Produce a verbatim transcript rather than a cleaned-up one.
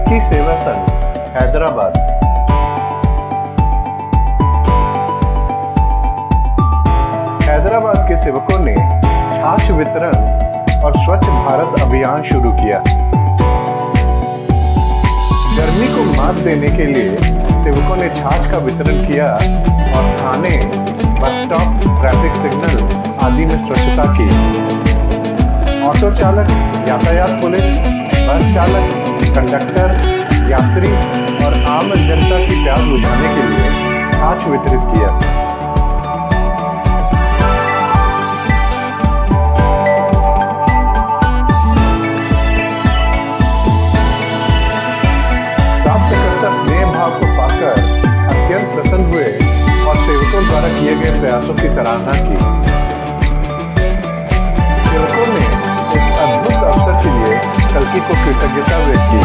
कल्कि सेवा संघ, हैदराबाद। हैदराबाद के सेवकों ने छाछ वितरण और स्वच्छ भारत अभियान शुरू किया। गर्मी को मात देने के लिए सेवकों ने छाछ का वितरण किया और थाने, बस स्टॉप, ट्रैफिक सिग्नल आदि में स्वच्छता की। ऑटो चालक, यातायात पुलिस, बस चालक, कंडक्टर, यात्री और आम जनता की प्यास बुझाने के लिए छाछ वितरित किया। प्राप्तकर्ता स्नेह भाव को पाकर अत्यंत प्रसन्न हुए और सेवकों द्वारा किए गए प्रयासों की सराहना की। सेवकों ने इस अद्भुत अवसर के लिए कल्कि को कृतज्ञता व्यक्त की।